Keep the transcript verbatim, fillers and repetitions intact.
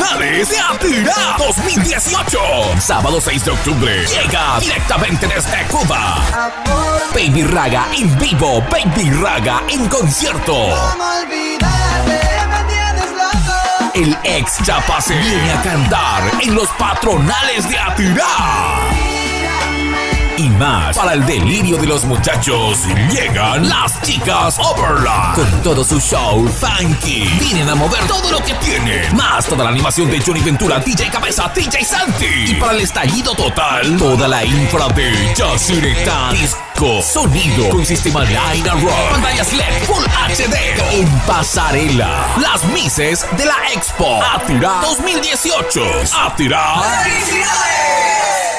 patronales de Atirá dos mil dieciocho. Sábado seis de octubre. Llega directamente desde Cuba. Baby Raga en vivo. Baby Raga en concierto. El ex Chapase viene a cantar en los patronales de Atirá. Y más, para el delirio de los muchachos, llegan las chicas Overlap. Con todo su show funky. Vienen a mover todo lo que tienen. Más toda la animación de Johnny Ventura, D J Cabeza, D J Santi. Y para el estallido total, toda la infra de Yacyretá Disco. Sonido con sistema Line and Roll. Pantallas L E D Full H D. En pasarela, las Misses de la Expo Atirá dos mil dieciocho. Atirá. ¡Felicidades!